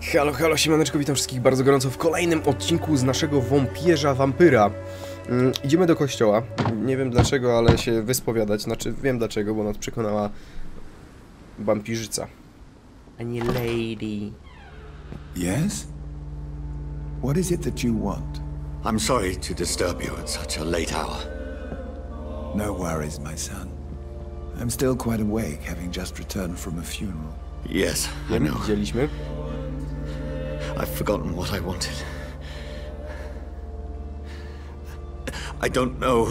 Halo, halo, siemaneczko, witam wszystkich bardzo gorąco w kolejnym odcinku z naszego Wampierza Wampyra. Idziemy do kościoła. Nie wiem dlaczego, ale się wyspowiadać. Znaczy, wiem dlaczego, bo nas przekonała wampirzyca. A nie lady. Yes? What is it that you want? I'm sorry to disturb you at such a late hour. No worries, my son. I'm still quite awake, having just returned from a funeral. Yes, I Wiem, know. widzieliśmy. I've forgotten what I wanted. I don't know.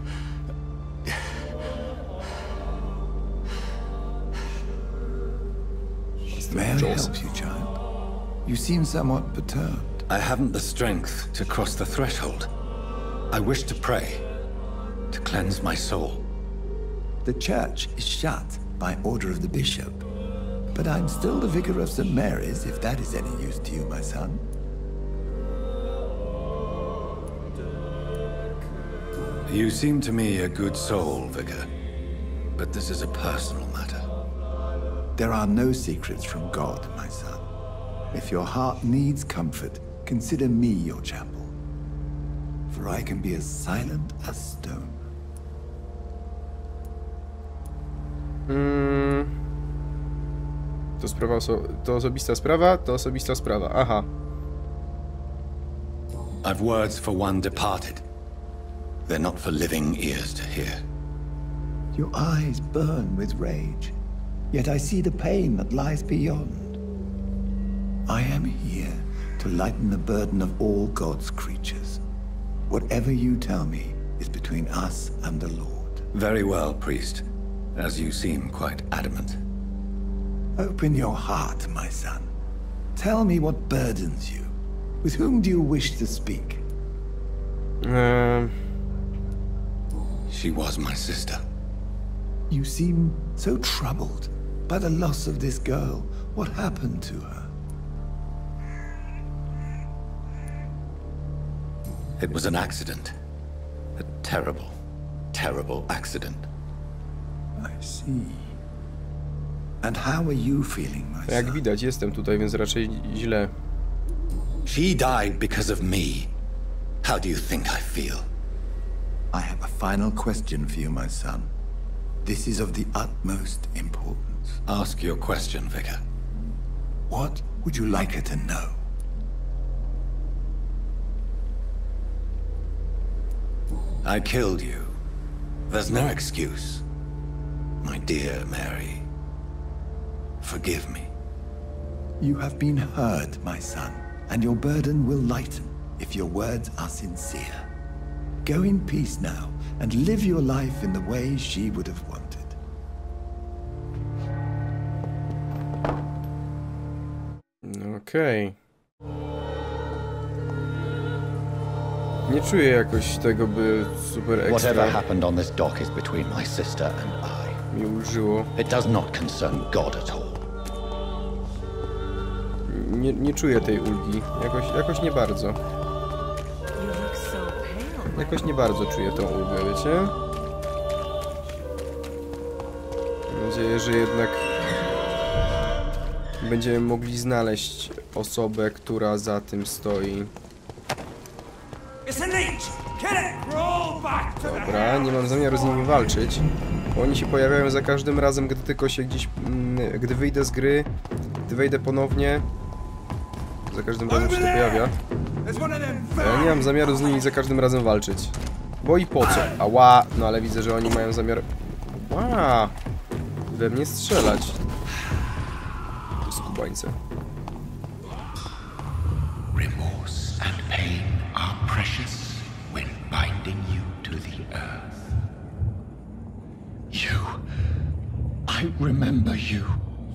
May I help you, child? You seem somewhat perturbed. I haven't the strength to cross the threshold. I wish to pray, to cleanse my soul. The church is shut by order of the bishop. But I'm still the vicar of St. Mary's, if that is any use to you, my son. You seem to me a good soul, Vicar. But this is a personal matter. There are no secrets from God, my son. If your heart needs comfort, consider me your chapel. For I can be as silent as stone. To osobista sprawa, to osobista sprawa. Aha. I've words for one departed. They're not for living ears to hear. Your eyes burn with rage, yet I see the pain that lies beyond. I am here to lighten the burden of all God's creatures. Whatever you tell me is between us and the Lord. Very well, priest, as you seem quite adamant. Open your heart, my son. Tell me what burdens you. With whom do you wish to speak? She was my sister. You seem so troubled by the loss of this girl. What happened to her? It was an accident. A terrible, terrible accident. I see. And how are you feeling, my son? Jak widać, jestem tutaj, więc raczej źle. She died because of me. How do you think I feel? I have a final question for you, my son. This is of the utmost importance. Ask your question, Vicar. What would you like her to know? I killed you. There's no excuse. My dear Mary, forgive me. You have been heard, my son, and your burden will lighten if your words are sincere. Go in peace now, and live your life in the way she would have wanted. Okej. Nie czuję jakoś tego, by super Whatever ekstra happened on this dock is between my sister and I. mi ulżyło. It does not concern God at all. Nie czuję tej ulgi. Jakoś nie bardzo. Jakoś nie bardzo czuję tą ulgę, wiecie? Mam nadzieję, że jednak będziemy mogli znaleźć osobę, która za tym stoi. Dobra, nie mam zamiaru z nimi walczyć, bo oni się pojawiają za każdym razem, gdy tylko się gdzieś... gdy wyjdę z gry, gdy wejdę ponownie. Za każdym razem się to pojawia. Ja nie mam zamiaru z nimi za każdym razem walczyć. Bo i po co? Ała! No ale widzę, że oni mają zamiar... Ła! We mnie strzelać. To skubańce. Remorse and pain are precious when binding you to the earth. You. I remember you.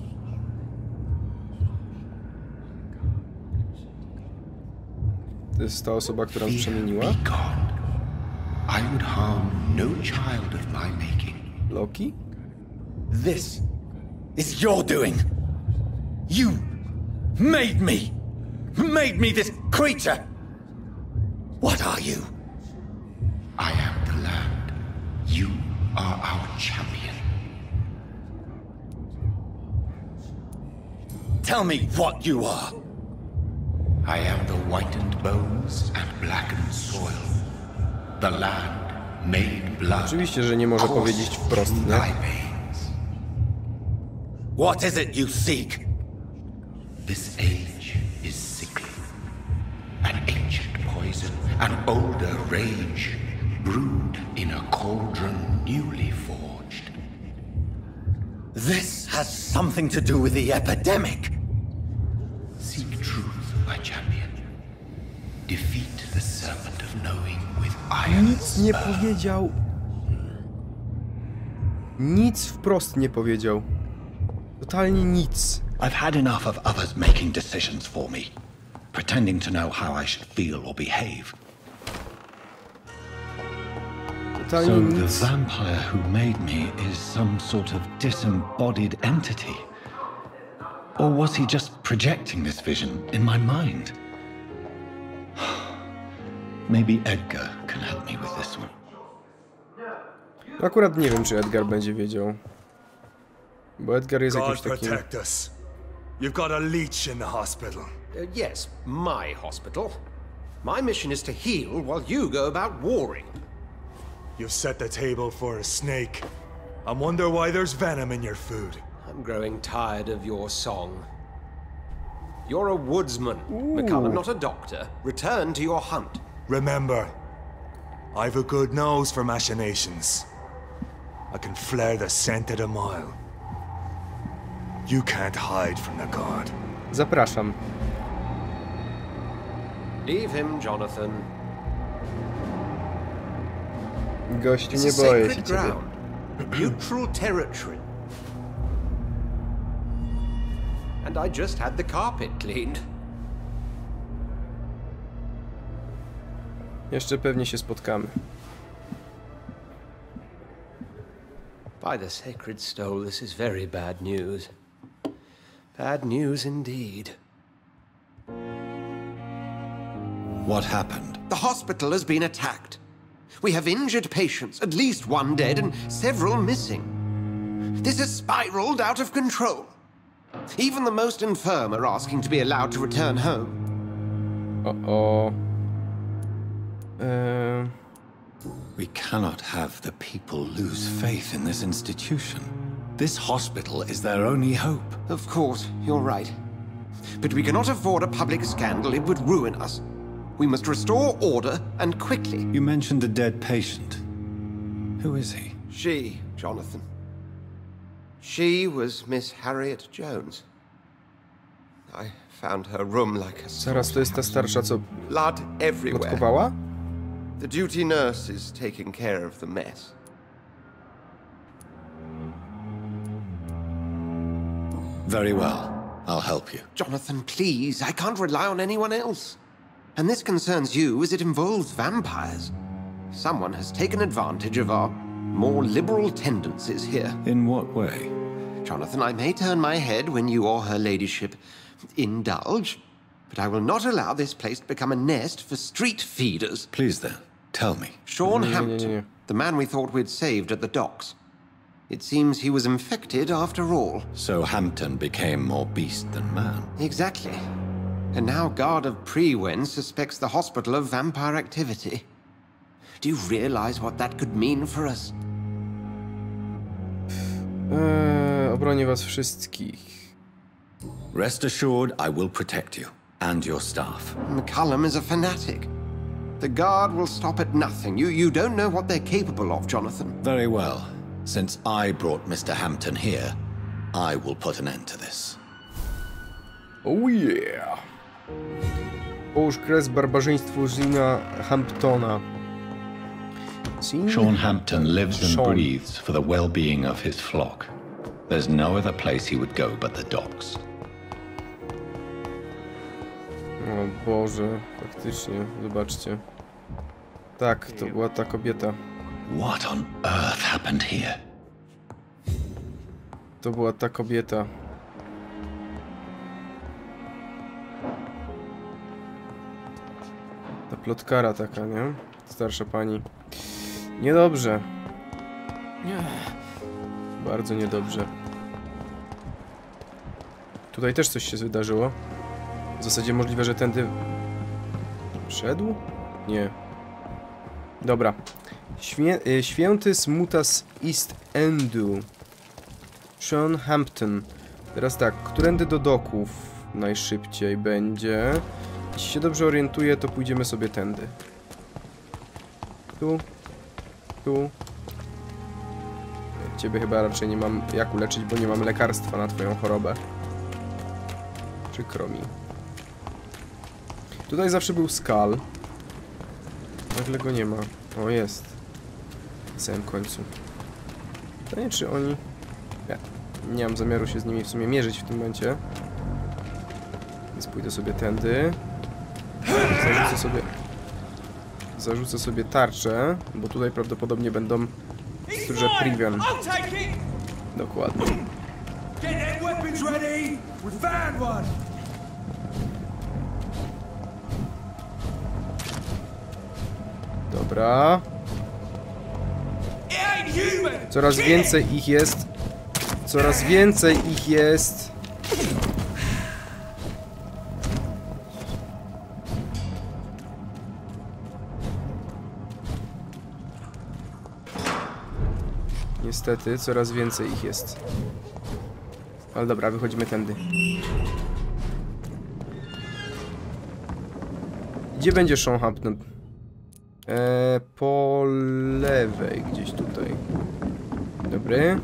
To jest ta osoba, która mnie przemieniła? Be gone. I would harm no child of my making. Loki? This is your doing. You made me. Made me this creature. What are you? I am the land. You are our champion. Tell me what you are. I am the whitened bones and blackened soil. The land made blood. Oczywiście, że nie może powiedzieć wprost, through nie? thy veins. What is it you seek? This age is sickly. An ancient poison, an older rage, brewed in a cauldron newly forged. This has something to do with the epidemic. Seek truth, my champion. Defeat the serpent of knowing with iron. Nic nie powiedział. Nic wprost nie powiedział. Totalnie nic. I've had enough of others making decisions for me, pretending to know how I should feel or behave. Totalnie So the nic. vampire who made me is some sort of disembodied entity? Or was he just projecting this vision in my mind? Maybe Edgar can help me with this one. Akurat nie wiem, czy Edgar będzie wiedział. Bo Edgar jest God jakimś takim... protect us. You've got a leech in the hospital. Yes, my hospital. My mission is to heal while you go about warring. You've set the table for a snake. I wonder why there's venom in your food. I'm growing tired of your song. You're a woodsman, McCullum, not a doctor. Return to your hunt. Remember, I've a good nose for machinations. I can flare the scent at a mile. You can't hide from the god. Zapraszam. Leave him, Jonathan. Gościu, It's nie a boję się sacred ciebie. ground. Neutral territory. And I just had the carpet cleaned. Jeszcze pewnie się spotkamy. By the sacred stole, this is very bad news. Bad news indeed. What happened? The hospital has been attacked. We have injured patients, at least one dead and several missing. This has spiraled out of control. Even the most infirm are asking to be allowed to return home. O. We cannot have the people lose faith in this institution. This hospital is their only hope. Of course, you're right. But we cannot afford a public scandal. It would ruin us. We must restore order, and quickly. You mentioned a dead patient. Who is he? She, Jonathan. She was Miss Harriet Jones. I found her room like a Zaraz, to jest ta starsza, co blood everywhere. plotkowała? The duty nurse is taking care of the mess. Very well. I'll help you. Jonathan, please, I can't rely on anyone else. And this concerns you as it involves vampires. Someone has taken advantage of our more liberal tendencies here. In what way? Jonathan, I may turn my head when you or her ladyship indulge, but I will not allow this place to become a nest for street feeders. Please then, tell me. Sean Nie, nie, nie, Hampton, nie. the man we thought we'd saved at the docks. It seems he was infected after all. So Hampton became more beast than man. Exactly. And now Guard of Prewen suspects the hospital of vampire activity. Do you realize what that could mean for us? Obronię was wszystkich. Rest assured, I will protect you and your staff. McCullum is a fanatic. The Guard will stop at nothing. You don't know what they're capable of, Jonathan. Very well. Since I brought Mr. Hampton here, I will put an end to this. Oh yeah! Połóż kres barbarzyństwu Gina Hamptona. Sean Hampton lives and Sean. breathes for the well-being of his flock. There's no other place he would go but the docks. O Boże, faktycznie, zobaczcie. Tak, to była ta kobieta. What on earth happened here? To była ta kobieta. Ta plotkara taka, nie? Starsza pani. Niedobrze. Bardzo niedobrze. Tutaj też coś się wydarzyło. W zasadzie możliwe, że tędy... Wszedł? Nie. Dobra. Święty Smutas East Endu. Sean Hampton. Teraz tak, którędy do doków najszybciej będzie? Jeśli się dobrze orientuję, to pójdziemy sobie tędy. Tu. Tu. Ciebie chyba raczej nie mam jak uleczyć, bo nie mam lekarstwa na twoją chorobę. Przykro mi. Tutaj zawsze był Skal. Nagle go nie ma. O, jest. Na samym końcu. Pytanie, czy oni... Nie mam zamiaru się z nimi w sumie mierzyć w tym momencie. Więc pójdę sobie tędy. Zarzucę sobie tarczę, bo tutaj prawdopodobnie będą stróże Priven. Dokładnie. Dobra. Coraz więcej ich jest. Coraz więcej ich jest. Niestety, coraz więcej ich jest. Ale dobra, wychodzimy tędy. Gdzie będzie Sean Hampton? Po lewej, gdzieś tutaj. Dobry.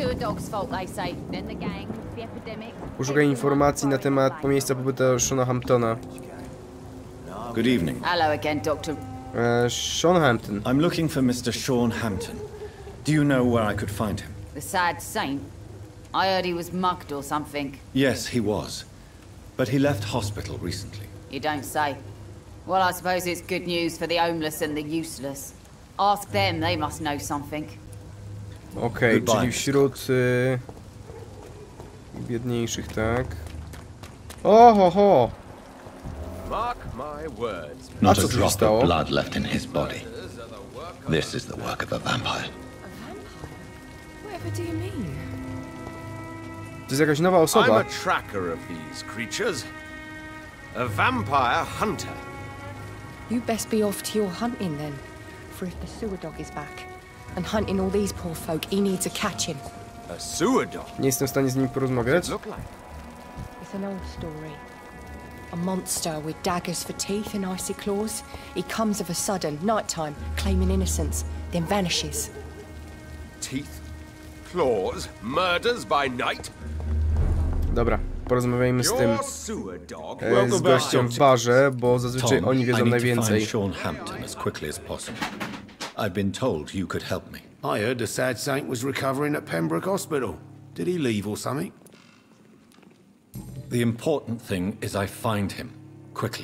Poszukaj informacji na temat miejsca pobytu Seana Hamptona. Good evening. Hello again, Doctor. Sean Hampton. I'm looking for Mr. Sean Hampton. Do you know where I could find him? The sad saint? I heard he was mugged or something. Yes, he was. But he left hospital recently. You don't say. Well, I suppose it's good news for the homeless and the useless. Ask them, they must know something. Okej, czyli wśród biedniejszych, tak? Ohoho! Not a drop of blood left in his body. This is the work of a vampire. Whatever do you mean? To jest jakaś nowa osoba. I'm a tracker of these creatures. A vampire hunter. You best be off to your hunting then. For if the sewer dog is back and hunting all these poor folk, he needs a catching. A sewer dog? Nie jestem w stanie z nim porozmawiać. It's an old story. A monster with daggers for teeth and icy claws. He comes of a sudden, nighttime, claiming innocence, then vanishes. Teeth, claws, murders by night. Dobra, porozmawiajmy z tym z gościem w barze, bo zazwyczaj oni wiedzą najwięcej. Sean Hampton as quickly as possible. I've been told you could help me. I heard the sad saint was recovering at Pembroke Hospital. Did he leave or something? The important thing is I find him quickly.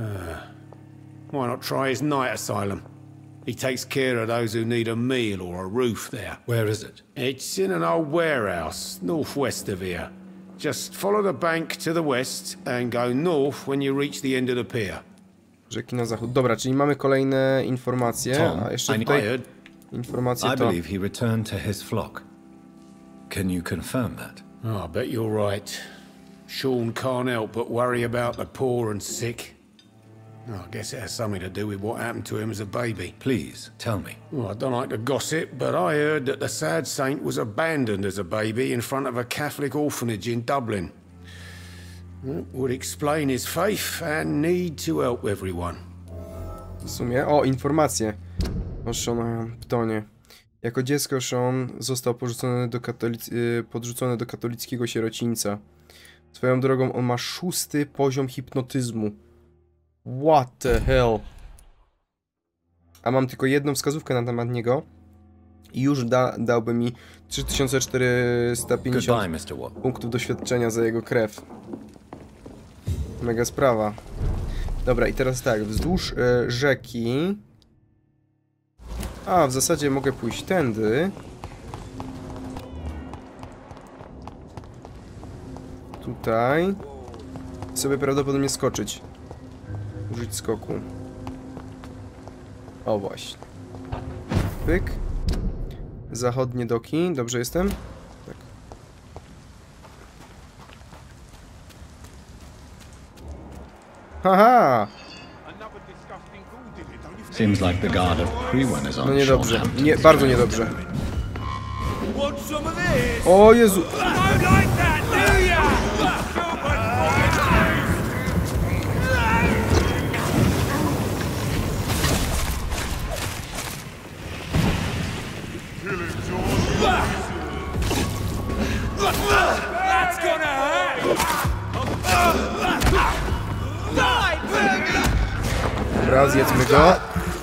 Why not try his night asylum? He takes care of those who need a meal or a roof there. Where is it? It's in an old warehouse, northwest of here. Just follow the bank to the west and go north when you reach the end of the pier. Rzeki na zachód. Dobra, czyli mamy kolejne informacje. Tom, A jeszcze tutaj informacje I to... believe he returned to his flock. Can you confirm that? Oh, I bet you're right. Sean can't help but worry about the poor and sick. Oh, I guess it has something to do with what happened to him as a baby. Please, tell me. Well, I don't like to gossip, but I heard that the sad saint was abandoned as a baby in front of a Catholic orphanage in Dublin. That would explain his faith and need to help everyone. W sumie... O, informacje o Seanie Hamptonie. Jako dziecko Sean został podrzucony do katolickiego sierocińca. Swoją drogą on ma 6. poziom hipnotyzmu. What the hell? A mam tylko jedną wskazówkę na temat niego. I już dałby mi 3450 punktów doświadczenia za jego krew. Mega sprawa. Dobra, i teraz tak, wzdłuż rzeki... A, w zasadzie mogę pójść tędy. Tutaj. I sobie prawdopodobnie skoczyć. Użyć skoku. O, właśnie. Pyk. Zachodnie doki. Dobrze jestem? Tak. Haha! Seems like the guard of Priwen is on No niedobrze. Shorthampton. Nie, bardzo niedobrze. O Jezu! Dobra, zjedzmy go.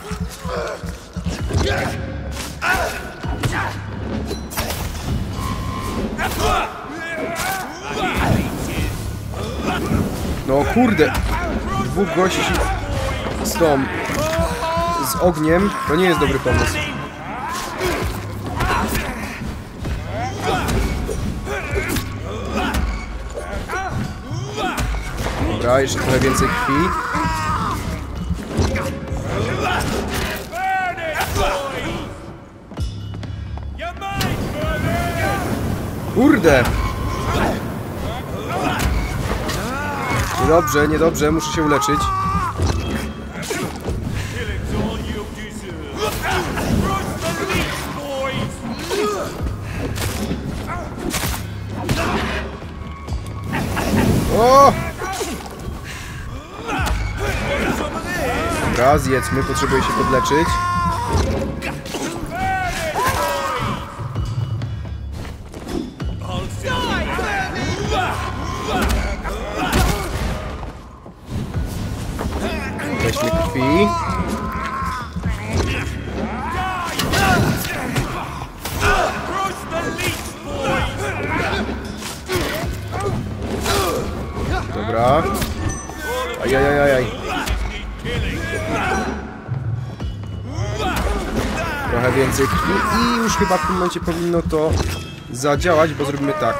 No kurde, dwóch gości z ogniem, to nie jest dobry pomysł. Dobra, jeszcze trochę więcej krwi. Kurde! Niedobrze, niedobrze, muszę się uleczyć. O! Dobra, zjedzmy, potrzebuję się podleczyć. Weźmy krwi. Dobra. Ajajajaj. Trochę więcej krwi i już chyba w tym momencie powinno to zadziałać, bo zrobimy tak.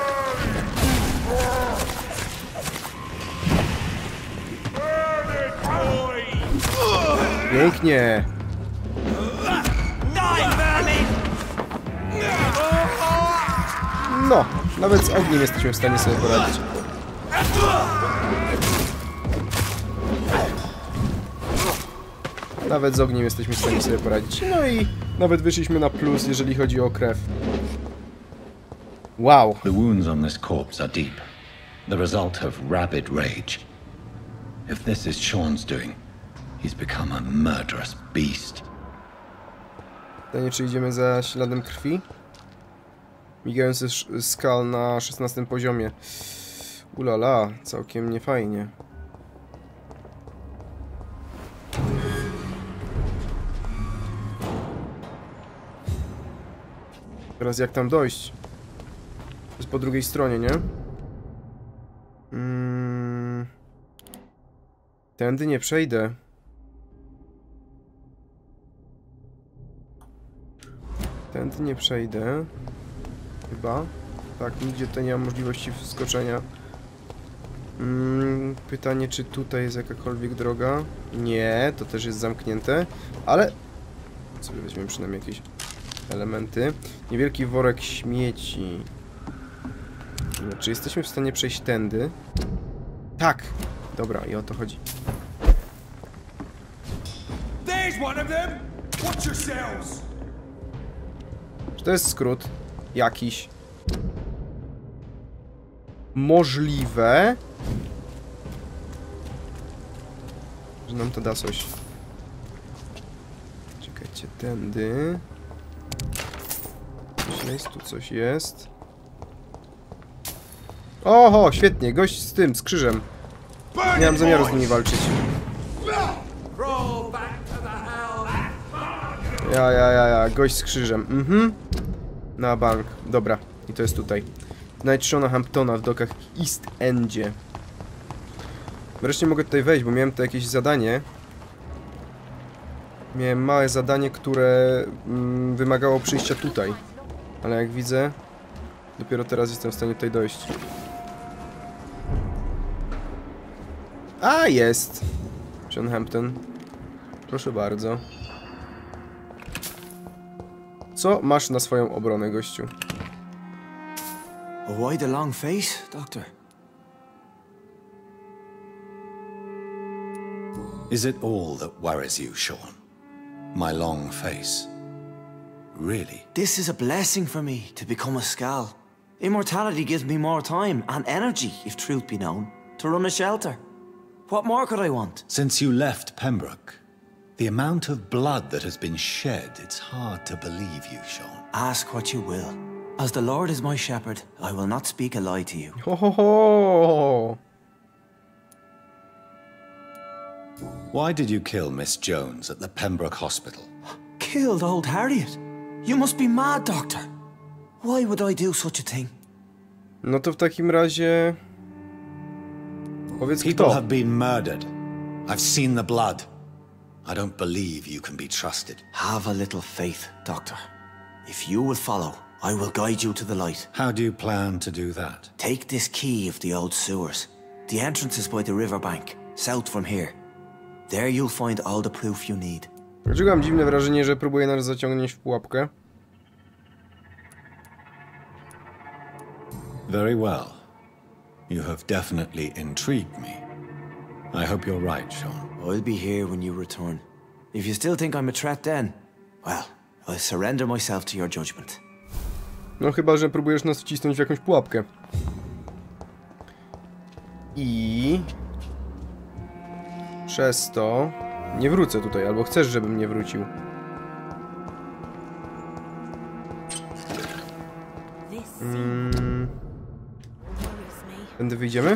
Pięknie. No, nawet z ogniem jesteśmy w stanie sobie poradzić. Nawet z ogniem jesteśmy w stanie sobie poradzić. No i nawet wyszliśmy na plus, jeżeli chodzi o krew. Wow. The wounds on this corpse are deep. The result of rabid rage. If this is Sean's doing, he's become a murderous beast. Pytanie, czy idziemy za śladem krwi? Migający skal na 16 poziomie. Ulala, całkiem niefajnie. Teraz jak tam dojść? To jest po drugiej stronie, nie? Tędy nie przejdę. Tędy nie przejdę. Chyba. Tak, nigdzie tutaj nie mam możliwości wskoczenia. Pytanie, czy tutaj jest jakakolwiek droga? Nie, to też jest zamknięte. Ale... sobie weźmiemy przynajmniej jakieś elementy. Niewielki worek śmieci. No, czy jesteśmy w stanie przejść tędy? Tak! Dobra, i o to chodzi. Czy to jest skrót? Jakiś. Możliwe, że nam to da coś. Czekajcie, tędy. Coś jest, tu coś jest. Oho, świetnie, gość z tym, z krzyżem. Nie mam zamiaru z nimi walczyć. Ja, gość z krzyżem. Na bank, dobra. I to jest tutaj. Znajdź Seana Hamptona w dokach East Endzie. Wreszcie mogę tutaj wejść, bo miałem tutaj jakieś zadanie. Miałem małe zadanie, które wymagało przyjścia tutaj. Ale jak widzę, dopiero teraz jestem w stanie tutaj dojść. A, jest! Sean Hampton. Proszę bardzo. Co masz na swoją obronę, gościu? Why the long face, Doctor? Is it all that worries you, Sean? My long face? Really? This is a blessing for me, to become a Skal. Immortality gives me more time and energy, if truth be known, to run a shelter. What more could I want? Since you left Pembroke, the amount of blood that has been shed, it's hard to believe you, Sean. Ask what you will. As the Lord is my shepherd, I will not speak a lie to you. Ho ho ho! Why did you kill Miss Jones at the Pembroke Hospital? Killed old Harriet? You must be mad, Doctor. Why would I do such a thing? No to w takim razie... Powiedz People kto. have been murdered. I've seen the blood. I don't believe you can be trusted. Have a little faith, Doctor. If you will follow, I will guide you to the light. How do you plan to do that? Take this key of the old sewers. The entrance is by the riverbank, south from here. There you'll find all the proof you need. Dlaczego mam dziwne wrażenie, że próbuję nas zaciągnąć w pułapkę? Very well. You have definitely intrigued me. I hope you're right, Sean. I'll be here when you return. If you still think I'm a threat then, well, I'll surrender myself to your judgment. No chyba, że próbujesz nas wcisnąć w jakąś pułapkę. I... Przez to... Nie wrócę tutaj, albo chcesz, żebym nie wrócił. Tędy wyjdziemy?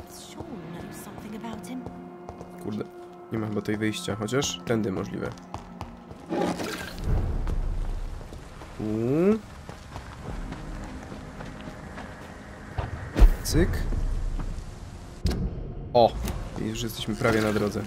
Kurde, nie ma chyba tej wyjścia, chociaż tędy możliwe. Cyk. O! Już jesteśmy prawie na drodze.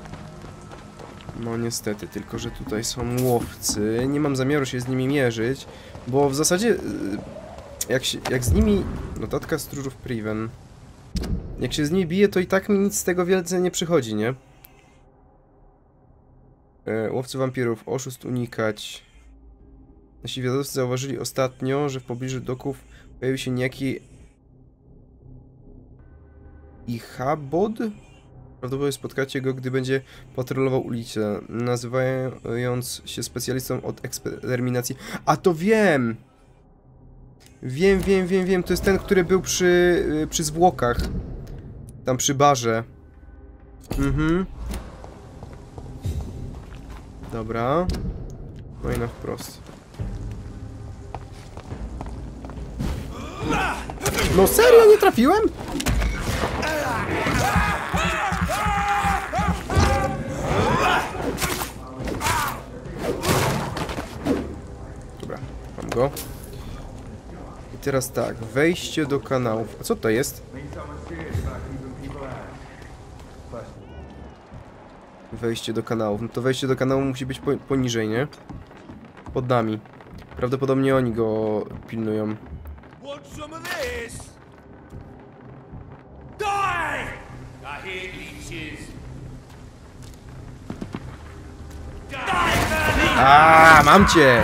No niestety, tylko że tutaj są łowcy. Nie mam zamiaru się z nimi mierzyć, bo w zasadzie jak z nimi... Notatka stróżów Priven. Jak się z nimi bije, to i tak mi nic z tego wielce nie przychodzi, nie? Łowcy wampirów, oszust unikać. Nasi wiadowcy zauważyli ostatnio, że w pobliżu doków pojawił się niejaki Ichabod? Prawdopodobnie spotkacie go, gdy będzie patrolował ulicę, nazywając się specjalistą od eksterminacji. A to wiem! Wiem. To jest ten, który był przy zwłokach. Tam przy barze. Dobra. No i na wprost. No serio, nie trafiłem? Dobra, mam go. I teraz tak, wejście do kanałów. A co to jest? Wejście do kanałów. No to wejście do kanału musi być poniżej, nie? Pod nami. Prawdopodobnie oni go pilnują. A, mam cię!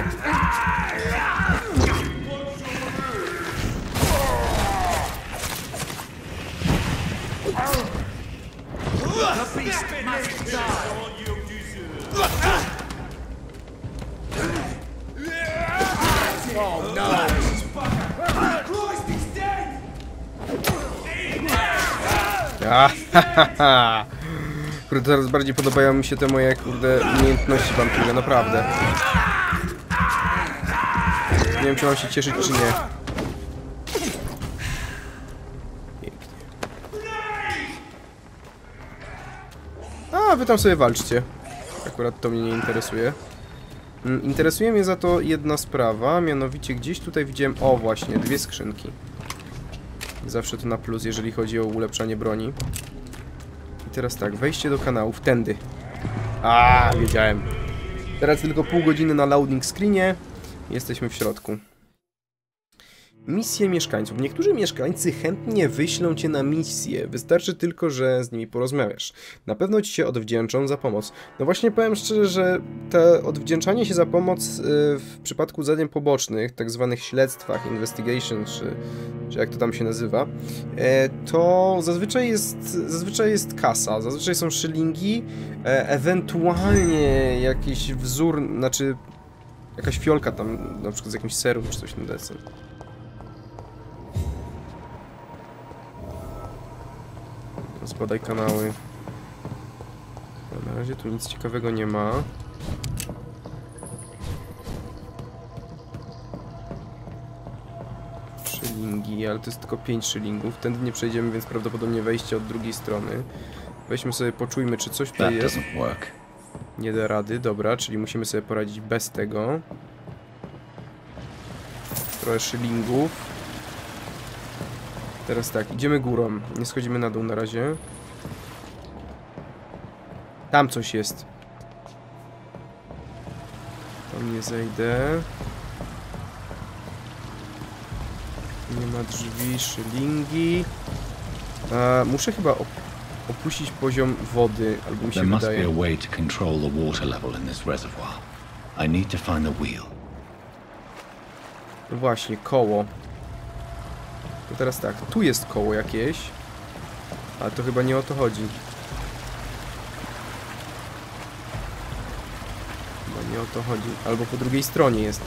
Kurde, teraz bardziej podobają mi się te moje, kurde, umiejętności wampirze, naprawdę. Nie wiem, czy mam się cieszyć, czy nie. Pięknie. A, wy tam sobie walczcie. Akurat to mnie nie interesuje. Interesuje mnie za to jedna sprawa, mianowicie gdzieś tutaj widziałem, o właśnie, 2 skrzynki. Zawsze to na plus, jeżeli chodzi o ulepszanie broni. I teraz tak, wejście do kanałów, tędy. A, wiedziałem. Teraz tylko pół godziny na loading screenie. Jesteśmy w środku. Misje mieszkańców. Niektórzy mieszkańcy chętnie wyślą cię na misję. Wystarczy tylko, że z nimi porozmawiasz. Na pewno ci się odwdzięczą za pomoc. No właśnie powiem szczerze, że to odwdzięczanie się za pomoc w przypadku zadań pobocznych, tak zwanych śledztwach, investigation, czy jak to tam się nazywa, to zazwyczaj jest kasa. Zazwyczaj są szylingi, ewentualnie jakiś wzór, znaczy jakaś fiolka tam, na przykład z jakimś serum czy coś na desen. Zbadaj kanały. No, na razie tu nic ciekawego nie ma. Szylingi, ale to jest tylko 5 szylingów. Tędy nie przejdziemy, więc prawdopodobnie wejście od drugiej strony. Weźmy sobie, poczujmy, czy coś tutaj jest. Nie da rady, dobra, czyli musimy sobie poradzić bez tego. Trochę szylingów. Teraz tak, idziemy górą. Nie schodzimy na dół na razie. Tam coś jest. Tam nie zejdę. Nie ma drzwi, szylingi. Muszę chyba opuścić poziom wody, albo mi się wydaje. There must be a way to control the water level in this reservoir. I need to find the wheel. No właśnie, koło. To teraz tak, tu jest koło jakieś. Ale to chyba nie o to chodzi. Chyba nie o to chodzi. Albo po drugiej stronie jest.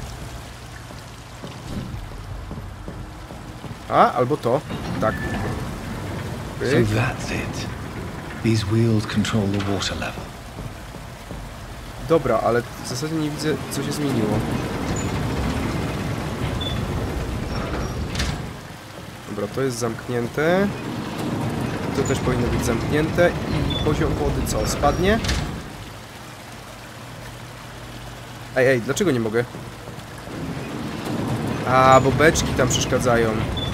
A, albo to. Tak. So that's it. These wheels control the water level. Dobra, ale w zasadzie nie widzę, co się zmieniło. Dobra, to jest zamknięte. To też powinno być zamknięte. I poziom wody co? Spadnie? Ej, dlaczego nie mogę? A, bo beczki tam przeszkadzają.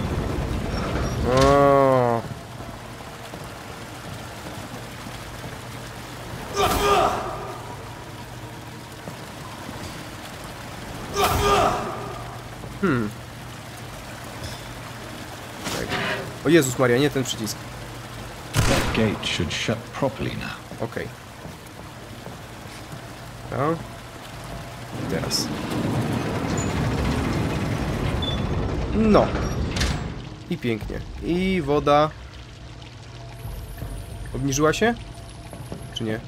O. O Jezus Maria, nie ten przycisk. That gate should shut properly now. Okej. No. I teraz. No. I pięknie. I woda. Obniżyła się? Czy nie?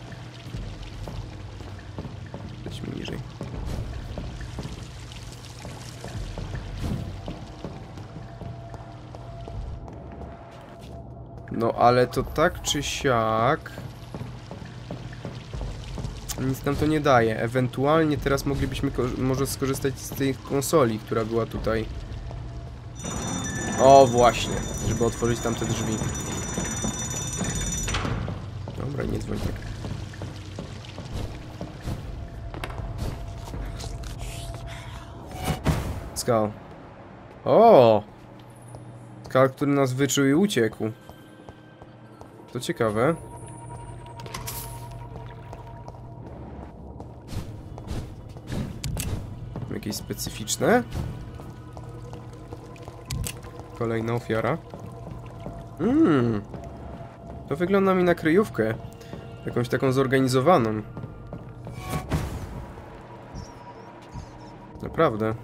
Lećmy niżej. No ale to tak czy siak nic nam to nie daje. Ewentualnie teraz moglibyśmy może skorzystać z tej konsoli, która była tutaj. O właśnie, żeby otworzyć tamte drzwi. Dobra, nie dzwoń tak. Skal. O! Skal, który nas wyczuł i uciekł. To ciekawe. Jakieś specyficzne. Kolejna ofiara. To wygląda mi na kryjówkę. Jakąś taką zorganizowaną. Naprawdę.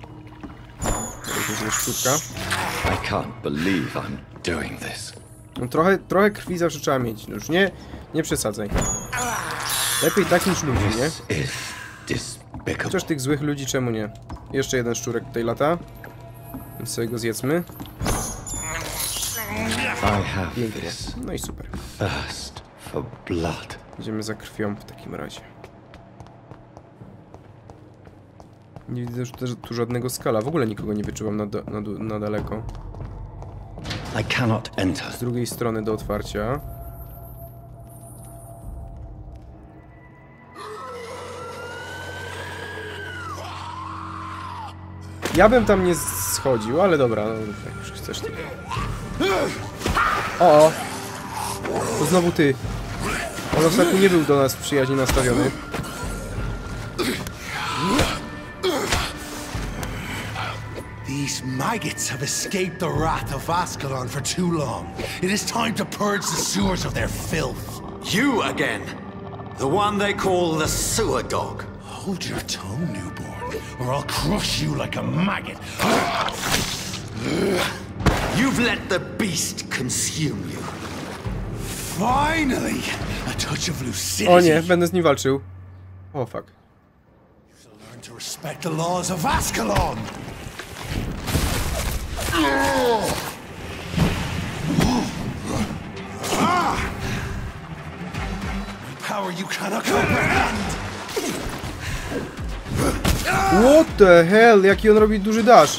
Jakaś sztuka. I can't believe I'm doing this. No trochę krwi zawsze trzeba mieć. Już nie przesadzaj. Lepiej tak niż ludzi, nie? Chociaż tych złych ludzi czemu nie? Jeszcze jeden szczurek tutaj lata. Więc sobie go zjedzmy. Pięknie. No i super. Thirst for blood. Idziemy za krwią w takim razie. Nie widzę tu żadnego skala. W ogóle nikogo nie wyczuwam na daleko. I cannot enter. Z drugiej strony do otwarcia. Ja bym tam nie schodził, ale dobra, no, jak już chcesz to. O! To znowu ty. On ostatnio nie był do nas przyjaźnie nastawiony. These maggots have escaped the wrath of Ascalon for too long. It is time to purge the sewers of their filth. You again! The one they call the sewer dog. Hold your tongue, newborn, or I'll crush you like a maggot. You've let the beast consume you. Finally! A touch of lucidity. O nie, będę z nim walczył. O fuck. Learn to respect the laws of Ascalon. Power you cannot comprehend. What the hell? Jaki on robi duży dash?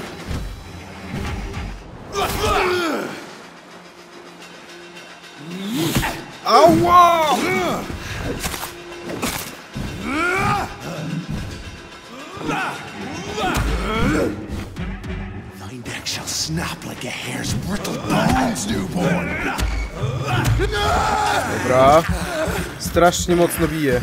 Ała! Thy neck shall snap like a hare's brittle bones, newborn. Dobra. Strasznie mocno bije.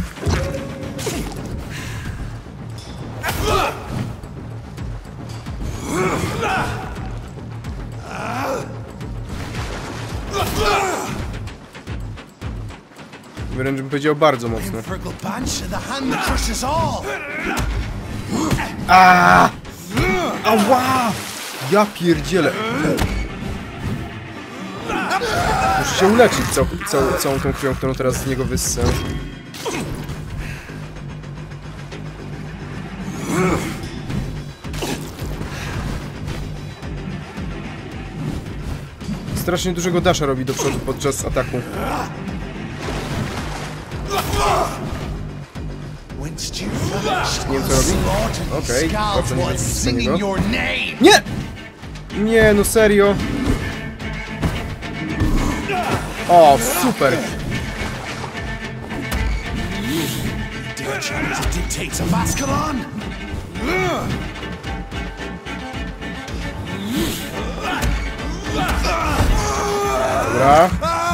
Wręcz bym powiedział bardzo mocno. Aaaa! Ała! Ja pierdzielę. Muszę się uleczyć całą tą krwią, którą teraz z niego wyssę. Strasznie dużego dasha robi do przodu podczas ataku. Nie wiem co robi. Okej, bardzo nie wiem co Nie! Nie, no serio. O, super. Dobra.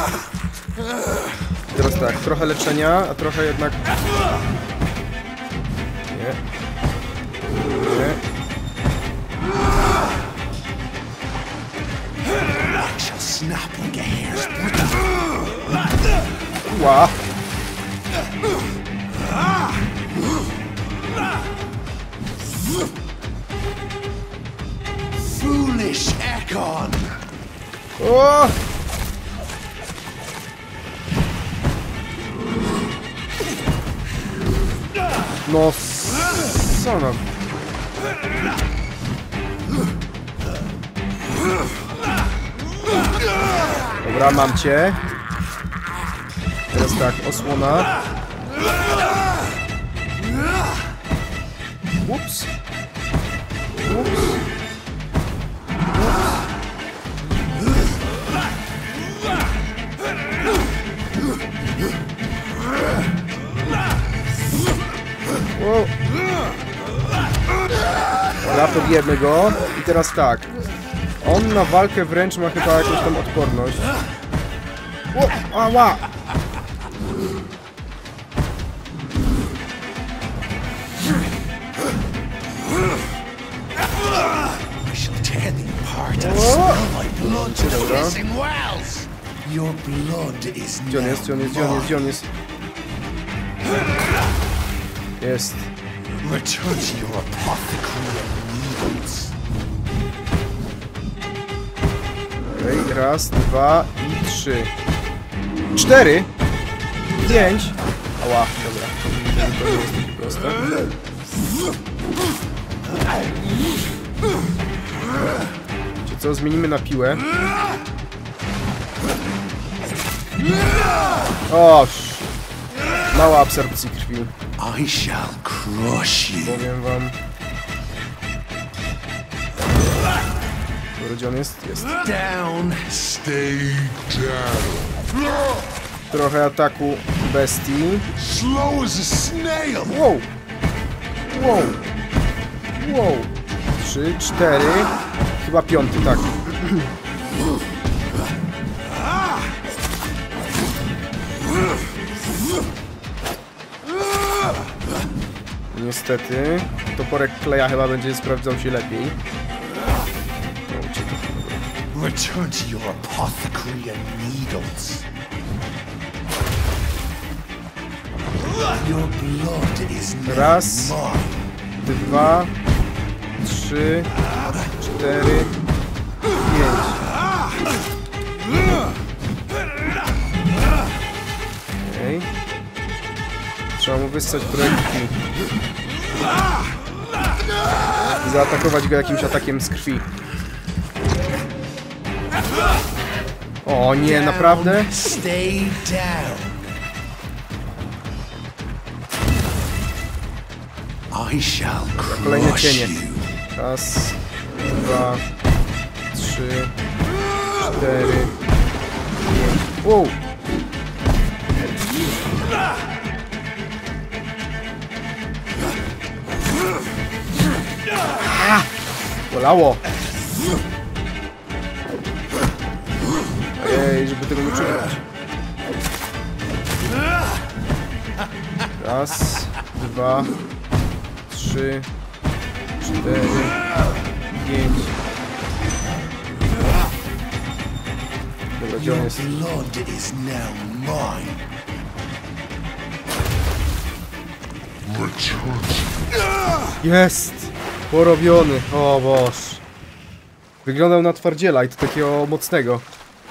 Teraz tak, trochę leczenia, a trochę jednak... Nie. Nie. Ła. Foolish Ekon. O! No, son of... Dobra, mam cię. Teraz tak, osłona. Ups. Ups. Wow. Dobra, pobijemy go. I teraz tak. On na walkę wręcz ma chyba jakąś tam odporność. O, ała! Dobra. Gdzie on jest? Gdzie on jest? Gdzie on jest? Gdzie on jest? Jest. Okej, raz, dwa i trzy. 4! 5! Ała, dobra. To nie jest takie proste. Wiecie co? Zmienimy na piłę. O! Mała absorpcji krwi. I shall crush you. Powiem wam. Gdzie on jest? Jest. Down, stay down. Trochę ataku bestii. Slow as a snail. Wow! Wow! Wow! 3, 4. Chyba 5, tak. Niestety. Toporek kleja chyba będzie sprawdzał się lepiej. Return to your apothecary and needles. Your blood is Raz, dwa, 3, 4, 5. Okej. Trzeba mu wyssać projektki. I zaatakować go jakimś atakiem z krwi. O nie, naprawdę? Stay down. I shall Kolejne crush cienie. you. Raz, dwa, 3, 4, 5. Wow! Bolało! Ej, żeby tego nie przegrać. Raz, dwa, 3, 4, 5. Dobra, gdzie on jest? Blood is now mine. Jest! Porobiony! O Boż! Wyglądał na twardziela i to takiego mocnego.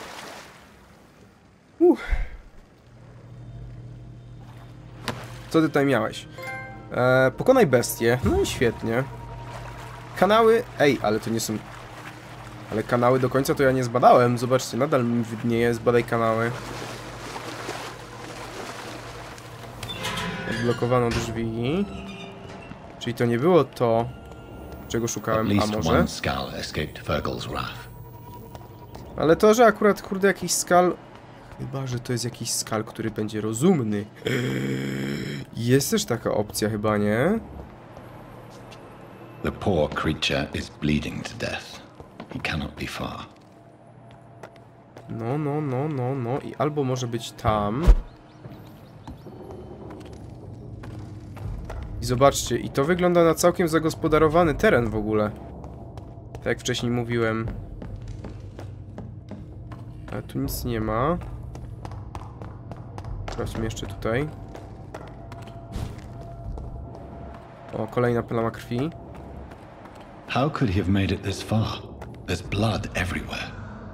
Co ty tutaj miałeś? Pokonaj bestię. No i świetnie. Kanały... Ej, ale to nie są... Ale kanały do końca to ja nie zbadałem. Zobaczcie, nadal mi widnieje. Zbadaj kanały. Odblokowano drzwi. Czyli to nie było to, czego szukałem, a może? Ale to, że akurat, kurde, jakiś skal... Chyba, że to jest jakiś skal, który będzie rozumny. Jest też taka opcja chyba, nie? The poor creature is bleeding to death. He cannot be far. No. I albo może być tam. I zobaczcie, i to wygląda na całkiem zagospodarowany teren w ogóle. Tak jak wcześniej mówiłem. Ale tu nic nie ma. Sprawdźmy jeszcze tutaj. O, kolejna plama krwi. How could he have made it this far? There's blood everywhere.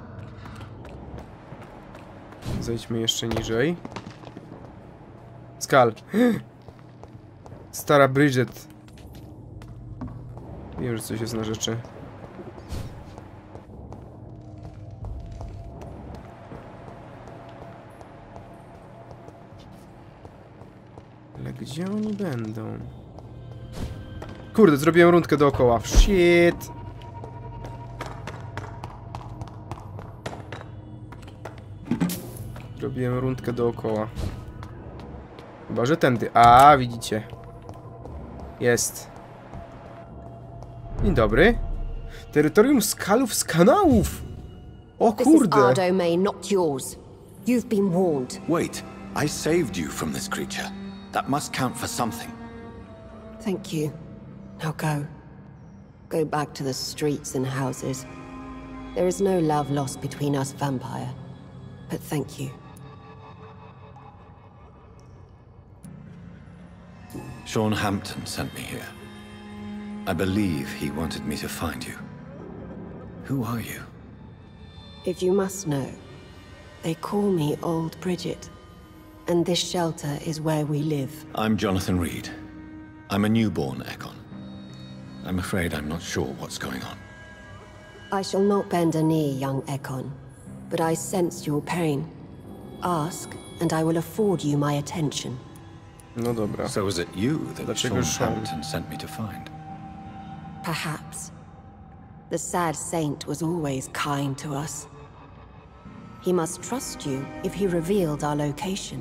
Zejdźmy jeszcze niżej. Skal. Stara Bridget. Wiem, że coś jest na rzeczy. Ale gdzie oni będą? Kurde, zrobiłem rundkę dookoła. Shit! Zrobiłem rundkę dookoła. Chyba, że tędy. A, widzicie. Jest. Dzień dobry. Terytorium skalów z kanałów. O kurde. This is our domain, not yours. You've been warned. Wait, I saved you from this creature. That must count for something. Thank you. Now go. Go back to the streets and houses. There is no love lost between us, vampire. But thank you. Sean Hampton sent me here. I believe he wanted me to find you. Who are you? If you must know, they call me Old Bridget. And this shelter is where we live. I'm Jonathan Reed. I'm a newborn Ekon. I'm afraid I'm not sure what's going on. I shall not bend a knee, young Ekon. But I sense your pain. Ask, and I will afford you my attention. No dobra. So was it you that Sean Sean Hampton sent me to find? Perhaps. The sad saint was always kind to us. He must trust you if he revealed our location.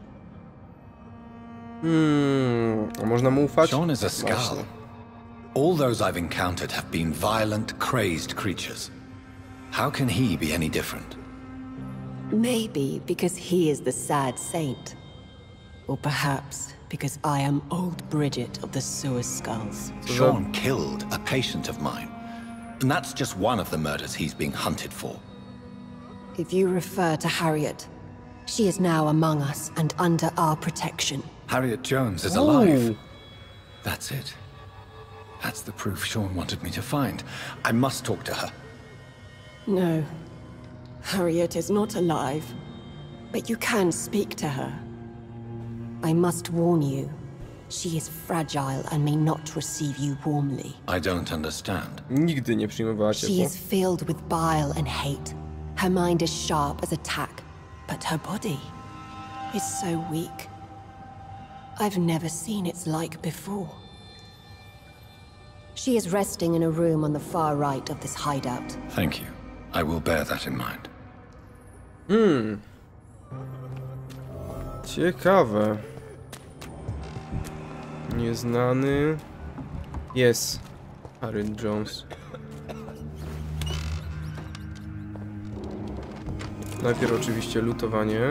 A można mu ufać? Sean is a Skal. All those I've encountered have been violent, crazed creatures. How can he be any different? Maybe because he is the sad saint. Or perhaps because I am Old Bridget of the Sewer Skulls. Sean killed a patient of mine. And that's just one of the murders he's being hunted for. If you refer to Harriet, she is now among us and under our protection. Harriet Jones is alive. That's it. That's the proof Sean wanted me to find. I must talk to her. No. Harriet is not alive. But you can speak to her. I must warn you. She is fragile and may not receive you warmly. I don't understand. Nigdy nie przyjmowała She ciepło. is filled with bile and hate. Her mind is sharp as a tack, but her body is so weak. I've never seen its like before. She is resting in a room on the far right of this hideout. Thank you. I will bear that in mind. Ciekawe. Nieznany. Jest. Harriet Jones. Najpierw oczywiście lutowanie.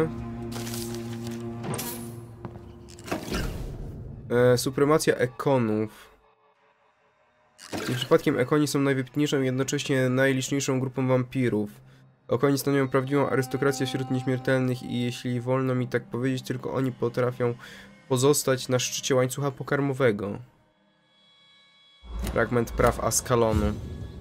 Supremacja ekonów. I przypadkiem ekoni są najwybitniejszą i jednocześnie najliczniejszą grupą wampirów. Ekoni stanowią prawdziwą arystokrację wśród nieśmiertelnych i jeśli wolno mi tak powiedzieć, tylko oni potrafią pozostać na szczycie łańcucha pokarmowego. Fragment praw Askalonu.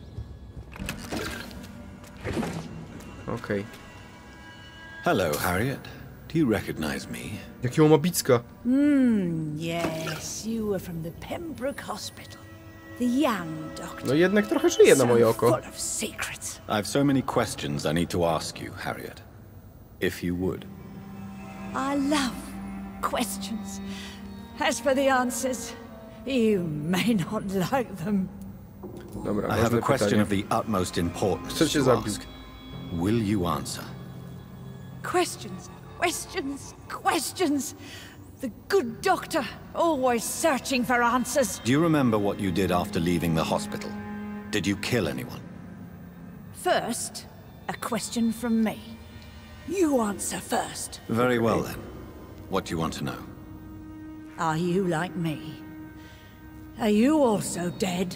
Okej. Hello, Harriet. Do you recognize me? Jakiego ma bicka? Yes, you were from the Pembroke Hospital. The young doctor. No jednak trochę żyje na moje oko. Full of secrets. I've so many questions I need to ask you, Harriet. If you would. I love questions. As for the answers, you may not like them. Dobra, I have a question pytanie. of the utmost importance Kto cię to zabił? ask. Will you answer? Questions, questions, questions. The good doctor, always searching for answers. Do you remember what you did after leaving the hospital? Did you kill anyone? First, a question from me. You answer first. Very well then. What do you want to know? Are you like me? Are you also dead?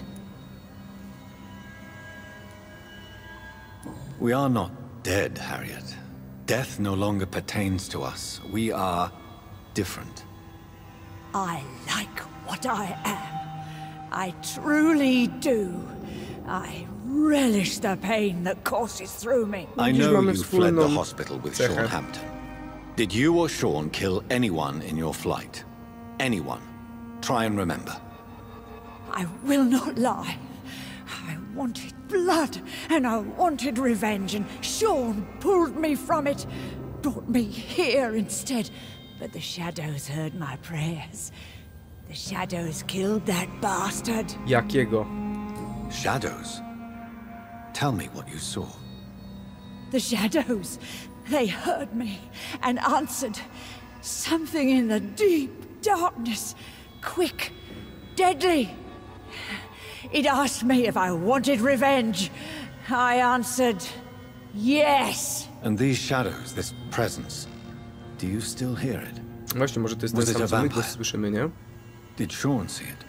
We are not dead, Harriet. Death no longer pertains to us. We are different. I like what I am. I truly do. I relish the pain that courses through me. I know you fled the hospital with Sean Hampton. Did you or Sean kill anyone in your flight? Anyone? Try and remember. I will not lie. I wanted blood, and I wanted revenge, and Sean pulled me from it, brought me here instead. But the shadows heard my prayers. The shadows killed that bastard. Jakiego? Shadows? Tell me what you saw. The shadows, they heard me and answered. Something in the deep darkness, quick, deadly. It asked me if I wanted revenge. I answered, yes. And these shadows, this presence, do you still hear it? Właśnie, może to jest ten Was it sam, a co my vampire? go słyszymy, nie? Did Sean see it?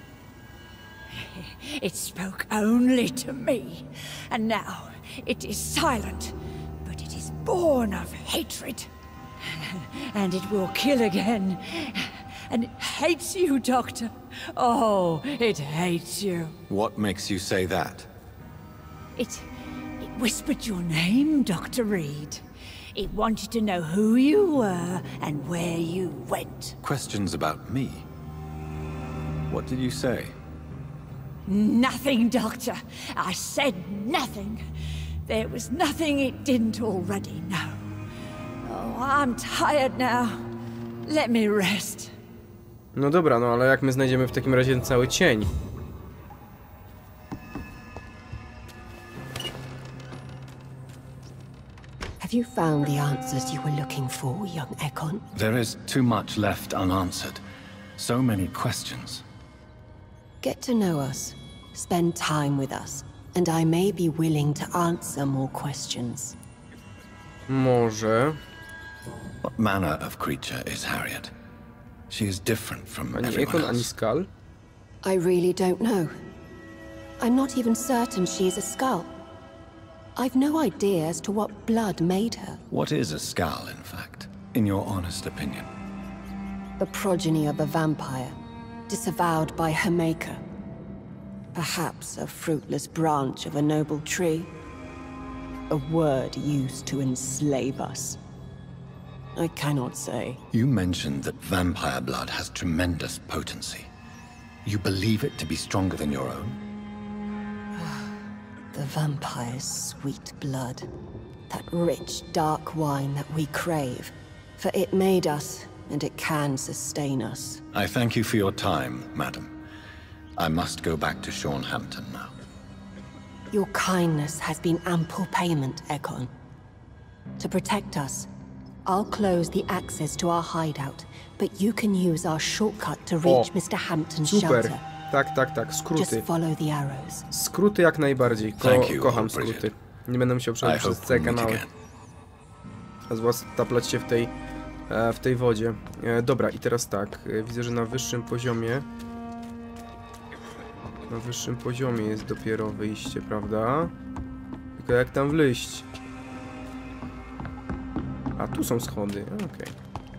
It spoke only to me, and now it is silent, but it is born of hatred. And it will kill again. And it hates you, Doctor. Oh, it hates you. What makes you say that? It whispered your name, Dr. Reed. It wanted to know who you were and where you went. Questions about me? What did you say? Nothing, Doctor. I said nothing. There was nothing it didn't already know. Oh, I'm tired now. Let me rest. No dobra, no ale jak my znajdziemy w takim razie cały cień? Have you found the answers you were looking for, young Ekon? There is too much left unanswered. So many questions. Get to know us, spend time with us, and I may be willing to answer more questions. Może. What manner of creature is Harriet? She is different from Ani everyone Ekon, ani else. Skal? I really don't know. I'm not even certain she is a skull. I've no idea as to what blood made her. What is a skull, in fact, in your honest opinion? The progeny of a vampire, disavowed by her maker. Perhaps a fruitless branch of a noble tree. A word used to enslave us. I cannot say. You mentioned that vampire blood has tremendous potency. You believe it to be stronger than your own? The vampire's sweet blood. That rich, dark wine that we crave. For it made us, and it can sustain us. I thank you for your time, madam. I must go back to Sean Hampton now. Your kindness has been ample payment, Ekon. To protect us, I'll close the access to our hideout, but you can use our shortcut to reach Mr. Hampton's shelter. Tak, skróty. Just follow the arrows. Skróty jak najbardziej. Kocham skróty. Nie będę musiał przechodzić przez te kanały. A zwłaszcza taplać się w tej wodzie. Dobra, i teraz tak. Widzę, że na wyższym poziomie... Na wyższym poziomie jest dopiero wyjście, prawda? Tylko jak tam wleźć? A, tu są schody. Okej.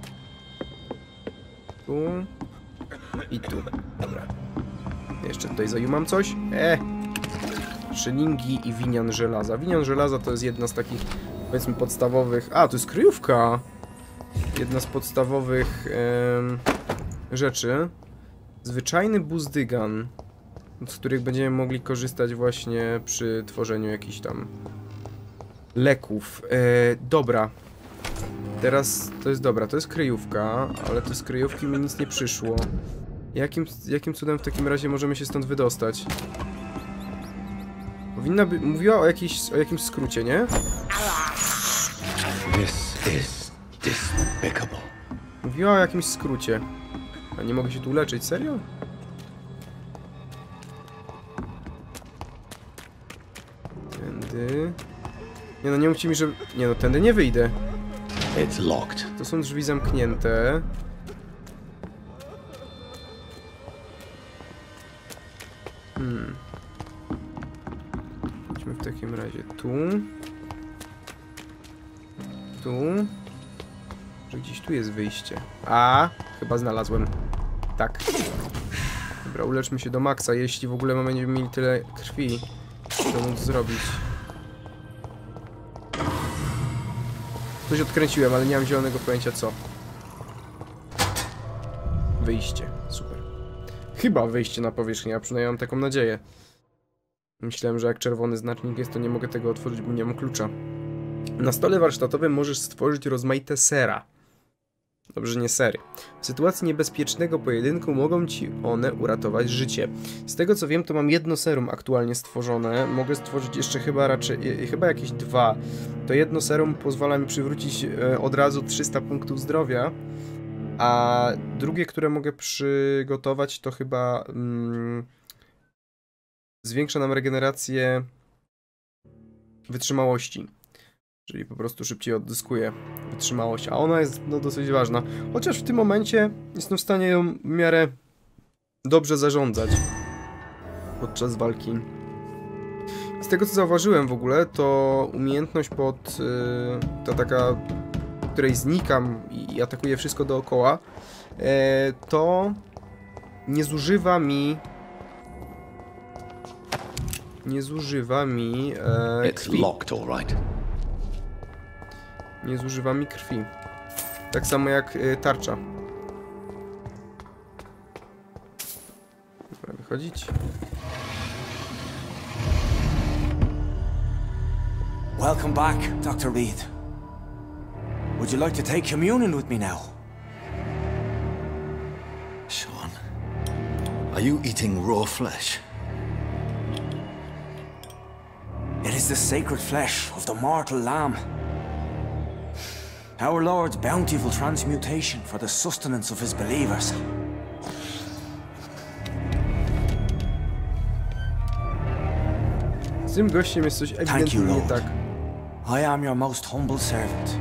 Tu. I tu. Dobra. Jeszcze tutaj zajumam coś. Szylingi i winian żelaza. Winian żelaza to jest jedna z takich, powiedzmy, podstawowych... A, to jest kryjówka! Jedna z podstawowych rzeczy. Zwyczajny buzdygan, z których będziemy mogli korzystać właśnie przy tworzeniu jakichś tam leków. Dobra. Teraz to jest dobra, to jest kryjówka, ale to z kryjówki mi nic nie przyszło. Jakim cudem w takim razie możemy się stąd wydostać? Powinna by... Mówiła o jakimś skrócie, nie? This is despicable. Mówiła o jakimś skrócie. A nie mogę się tu leczyć, serio? Tędy... Nie no, nie mówcie mi, że... Nie no, tędy nie wyjdę. It's locked. To są drzwi zamknięte. Idźmy w takim razie tu. Tu. Że gdzieś tu jest wyjście. A, chyba znalazłem. Tak. Dobra, uleczmy się do maksa, jeśli w ogóle będziemy mieli tyle krwi, to móc zrobić. Coś odkręciłem, ale nie mam zielonego pojęcia co. Wyjście. Super. Chyba wyjście na powierzchnię, a przynajmniej mam taką nadzieję. Myślałem, że jak czerwony znacznik jest, to nie mogę tego otworzyć, bo nie mam klucza. Na stole warsztatowym możesz stworzyć rozmaite sera. Dobrze, nie sery. W sytuacji niebezpiecznego pojedynku mogą ci one uratować życie. Z tego co wiem, to mam jedno serum aktualnie stworzone. Mogę stworzyć jeszcze chyba jakieś 2. To jedno serum pozwala mi przywrócić od razu 300 punktów zdrowia. A drugie, które mogę przygotować, to chyba zwiększa nam regenerację wytrzymałości. Czyli po prostu szybciej odzyskuje wytrzymałość, a ona jest no, dosyć ważna. Chociaż w tym momencie jestem w stanie ją w miarę dobrze zarządzać podczas walki. Z tego co zauważyłem w ogóle, to umiejętność ta taka, której znikam i atakuję wszystko dookoła, to nie zużywa mi krwi. Nie zużywa mi krwi. Tak samo jak tarcza. Dobra, wychodzić. Welcome back, Dr. Reed. Would you like to take communion with me now? Sean, are you eating raw flesh? It is the sacred flesh of the mortal lamb. Our Lord's bountiful transmutation for the sustenance of his believers. Z tym gościem jest coś ewidentnie nie tak. I am your most humble servant.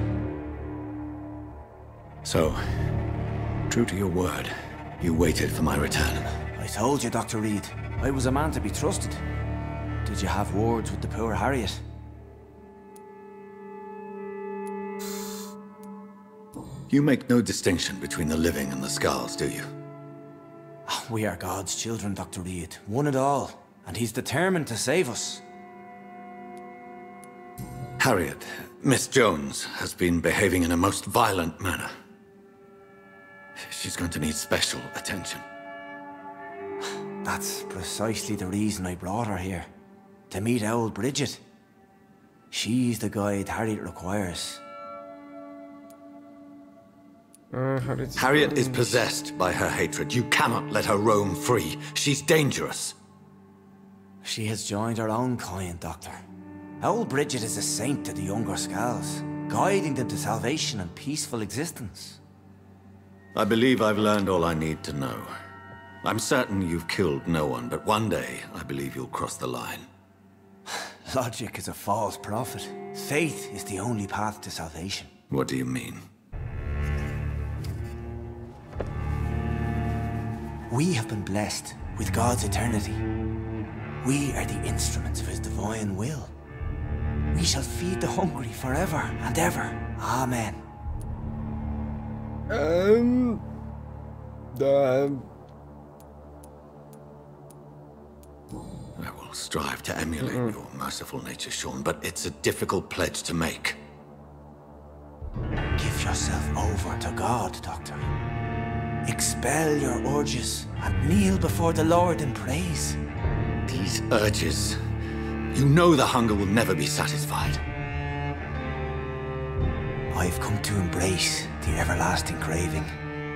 So, true to your word, you waited for my return. I told you, Dr. Reed, I was a man to be trusted. did you have words with the poor Harriet? You make no distinction between the living and the Skulls, do you? We are God's children, Dr. Reed. One and all. And he's determined to save us. Harriet, Miss Jones has been behaving in a most violent manner. She's going to need special attention. That's precisely the reason I brought her here. To meet old Bridget. She's the guide Harriet requires. Harriet is possessed by her hatred. You cannot let her roam free. She's dangerous. She has joined her own kind, Doctor. Old Bridget is a saint to the younger Skulls, guiding them to salvation and peaceful existence. I believe I've learned all I need to know. I'm certain you've killed no one, but one day I believe you'll cross the line. Logic is a false prophet. Faith is the only path to salvation. What do you mean? We have been blessed with God's eternity. We are the instruments of his divine will. We shall feed the hungry forever and ever. Amen. I will strive to emulate your merciful nature, Sean, but it's a difficult pledge to make. Give yourself over to God, Doctor. Expel your urges and kneel before the Lord in praise. These urges... You know the hunger will never be satisfied. I've come to embrace the everlasting craving.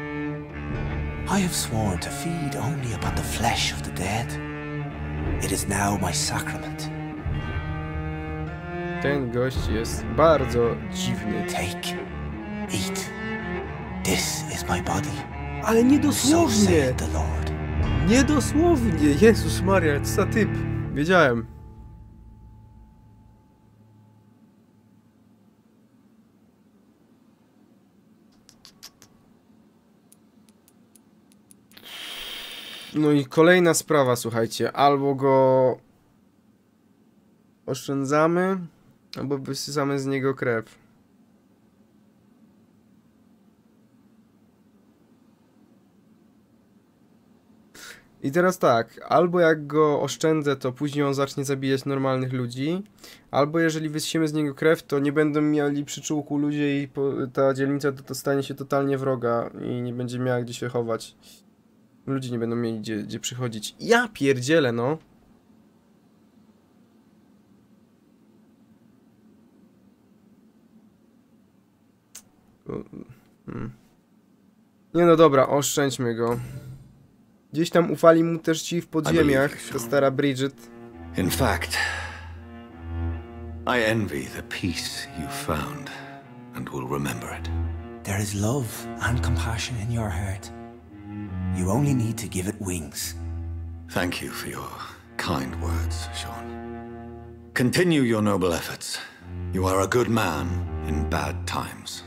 I have sworn to feed only upon the flesh of the dead. It is now my sacrament. Ten gość jest bardzo dziwny. Take, eat. This is my body. Ale nie dosłownie. So saith the Lord. Nie dosłownie. Jezus Maria, co za typ. Wiedziałem. No i kolejna sprawa, słuchajcie. Albo go oszczędzamy, albo wysysamy z niego krew. I teraz tak, albo jak go oszczędzę, to później on zacznie zabijać normalnych ludzi, albo jeżeli wysysimy z niego krew, to nie będą mieli przyczółku ludzie i ta dzielnica to stanie się totalnie wroga i nie będzie miała gdzie się chować. Ludzie nie będą mieli gdzie przychodzić. Ja pierdzielę, no. Nie no dobra, oszczędźmy go. Gdzieś tam ufali mu też ci w podziemiach, ta stara Bridget. In fact, I envy the peace you found and will remember it. There is love and compassion in your heart. You only need to give it wings. Thank you for your kind words, Sean. Continue your noble efforts. You are a good man in bad times.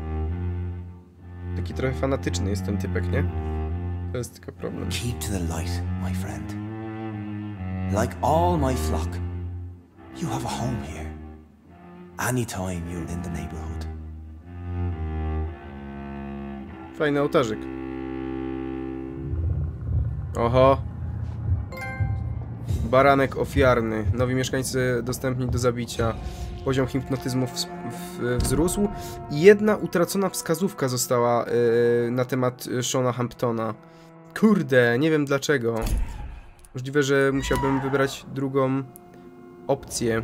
Taki trochę fanatyczny jest ten typek, nie? To jest tylko problem. Keep to the light, my friend. Like all my flock, you have a home here. Anytime you're in the neighborhood. Fajny ołtarzyk. Oho. Baranek ofiarny. Nowi mieszkańcy dostępni do zabicia. Poziom hipnotyzmu wzrósł. I jedna utracona wskazówka została na temat Seana Hamptona. Kurde, nie wiem dlaczego. Możliwe, że musiałbym wybrać drugą opcję.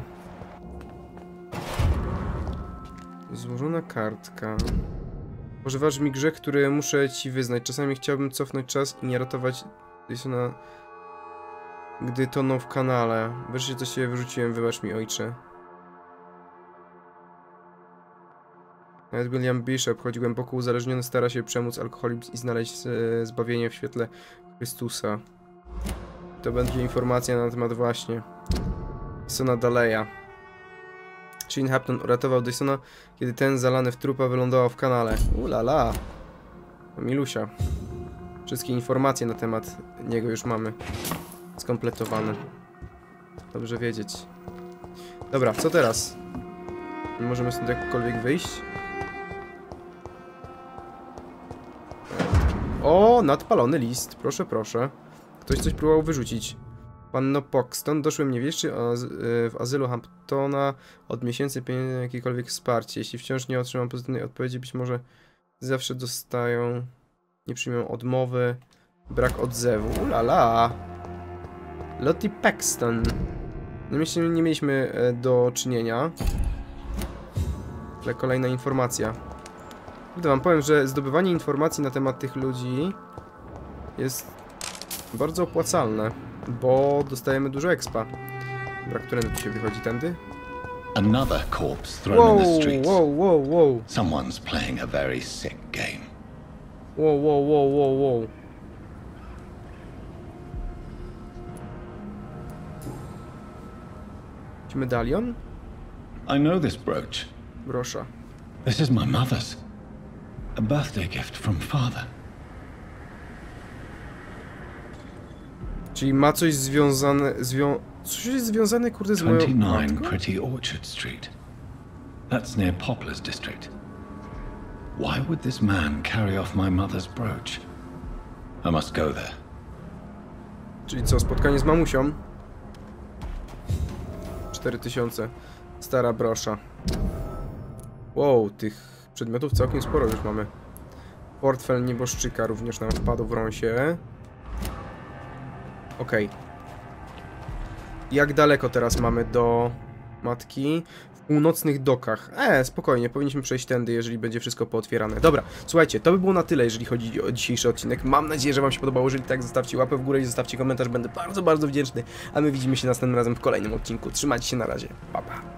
Złożona kartka. Używasz mi grzech, który muszę ci wyznać. Czasami chciałbym cofnąć czas i nie ratować Dysona, gdy tonął w kanale. Wreszcie coś się wyrzuciłem, wybacz mi, ojcze. Nawet William Bishop, choć głęboko uzależniony, stara się przemóc alkoholizm i znaleźć zbawienie w świetle Chrystusa. To będzie informacja na temat właśnie Dysona Daleya. Sean Hampton uratował Dysona, kiedy ten zalany w trupa wylądował w kanale. Ulala. Milusia. Wszystkie informacje na temat niego już mamy skompletowane. Dobrze wiedzieć. Dobra, co teraz? Nie możemy stąd jakkolwiek wyjść? O, nadpalony list. Proszę, proszę. Ktoś coś próbował wyrzucić. Panno Paxton, doszły mnie wieści w azylu Hamptona od miesięcy pieniędzy jakiekolwiek wsparcie. Jeśli wciąż nie otrzymam pozytywnej odpowiedzi, być może zawsze dostają, nie przyjmą odmowy, brak odzewu. Ulala! Lottie Paxton. No nie mieliśmy do czynienia. Ale kolejna informacja. Gdy wam powiem, że zdobywanie informacji na temat tych ludzi jest bardzo opłacalne, bo dostajemy dużo expa. Dobra, którędy tu się wychodzi? Tędy? Another corpse thrown in the streets. Wow. Someone's playing a very sick game. Wow. Czy medalion? I know this brooch. Brosza. This is my mother's. A birthday gift from father. Czyli ma coś związane... Coś jest związane, kurde, z moją 29 matką? Pretty Orchard Street. That's near Poplar's district. Why would this man carry off my mother's brooch? I must go there. Czyli co, spotkanie z mamusią? 4000. Stara brosza. Wow, tych przedmiotów całkiem sporo już mamy. Portfel nieboszczyka również nam wpadł w rąsie. Okej. Jak daleko teraz mamy do matki? W północnych dokach. Spokojnie, powinniśmy przejść tędy, jeżeli będzie wszystko pootwierane. Dobra, słuchajcie, to by było na tyle, jeżeli chodzi o dzisiejszy odcinek. Mam nadzieję, że wam się podobało. Jeżeli tak, zostawcie łapę w górę i zostawcie komentarz. Będę bardzo, bardzo wdzięczny. A my widzimy się następnym razem w kolejnym odcinku. Trzymajcie się, na razie. Pa, pa.